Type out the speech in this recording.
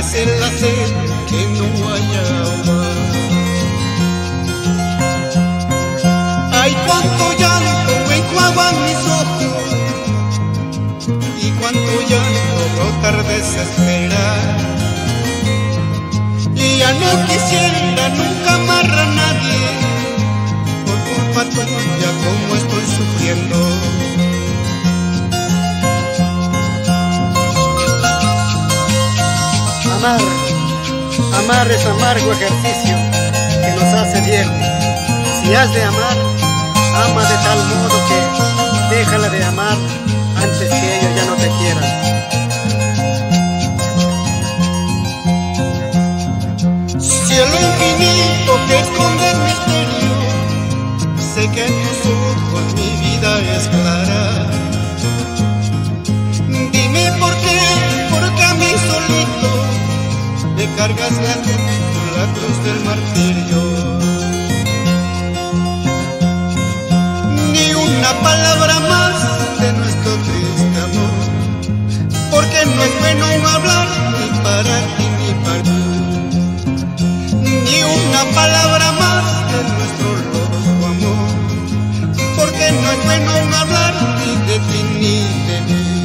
es la sed que no hay agua. Ay, cuánto llanto enjuagan mis ojos y cuánto llanto brotar desesperar. Y ya no quisiera nunca amarrar a nadie por culpa tuya, como estoy sufriendo. Amar es amargo ejercicio que nos hace viejos. Si has de amar, ama de tal modo que déjala de amar antes que ellos ya no te quieran. Cielo infinito que esconde el misterio, sé que en tus ojos mi vida es clara. Dime por qué, porque a mí solito me cargas la cruz del martirio. Ni una palabra más de nuestro triste amor, porque no es bueno hablar ni para ti ni para ti. Ni una palabra más de nuestro loco amor, porque no es bueno hablar ni de ti ni de mí.